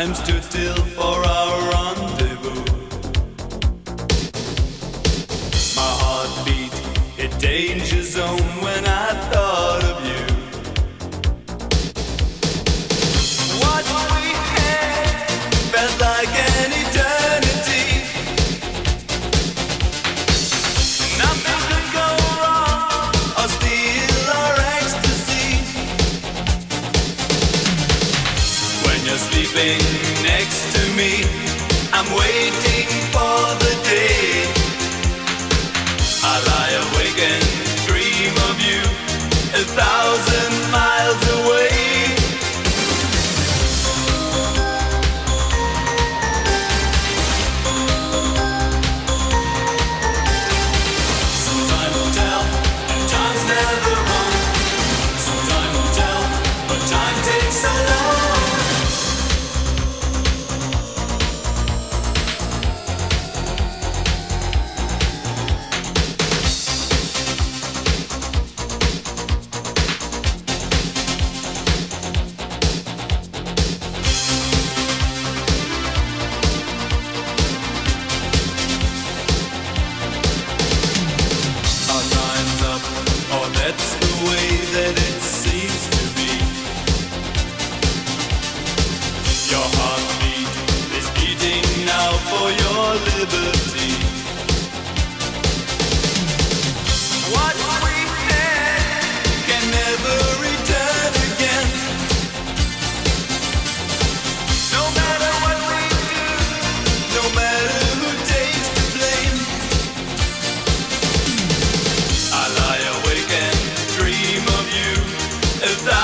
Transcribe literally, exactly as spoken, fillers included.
Time stood still for our rendezvous. My heart beat hit danger zone when I thought of you. What we had felt like an eternity. Nothing could go wrong or steal our ecstasy. When you're sleeping next to me, I'm waiting for the day I lie awake and dream of you a thousand miles away. Some time will tell, and time's never wrong. Some time will tell, but time takes so long. That's the way that it seems to be. Your heartbeat is beating now for your liberty. What we had can never return again. No matter what we do, no matter who takes the blame, I lie awake and dream of you. If that